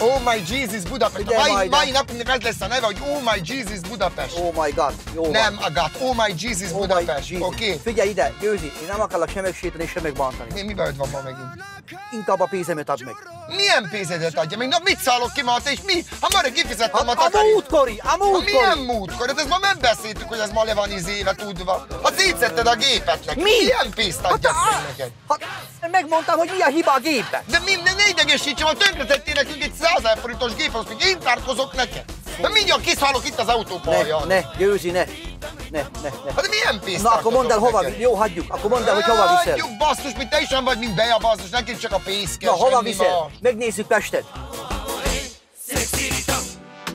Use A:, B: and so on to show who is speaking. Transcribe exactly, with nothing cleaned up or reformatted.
A: Oh my Jesus Budapest.
B: Ugye,
A: A mai,
B: majd
A: mai napnak ez lesz a neve, hogy Oh my Jesus Budapest.
B: Oh my God, jó van.
A: Nem, agat. Oh my Jesus
B: Oh my
A: Budapest.
B: Jesus.
A: Oké? Okay?
B: Figyelj ide, Győzi, én nem akarlak sem megsérteni, sem megbántani.
A: Mi, mi bajod van ma megint?
B: Inkább a pénzemet add meg.
A: Milyen pénzedet adja? Még na mit szállok ki ma, te és mi? Ha már kifizettem a
B: A, a
A: takarítást.
B: múltkori, a múltkori.
A: Milyen múltkor? Hát ezt ma megbeszéltük, hogy ez ma le van izéve tudva. Hát szétszetted a gépet neki.
B: Mi?
A: Milyen pénzt adjak
B: Hát,
A: meg neked?
B: Hát, megmondtam, hogy mi a hiba a gépben.
A: De mi, ne, ne idegesítsem, ha tönkretettél nekünk egy százezer forintos gépet, hogy én kárkozok neked. De mindjárt kiszállok itt az autópályán.
B: Ne, ne, Győzi, ne. Ne, ne, ne.
A: Hát milyen pénzt
B: Na, akkor mondd el,
A: tartozok
B: hova,
A: neked?
B: jó, hagyjuk. Akkor mondd el, hogy hova viszel.
A: Hagyjuk, basszus, mint te is nem vagy, mint Beja, basszus, nekünk csak a pénz kell.
B: Na, hova
A: semmi
B: viszel?
A: más.
B: Megnézzük Pestet.